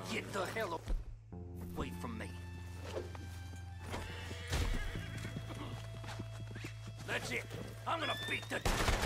Get the hell away from me. That's it. I'm gonna beat the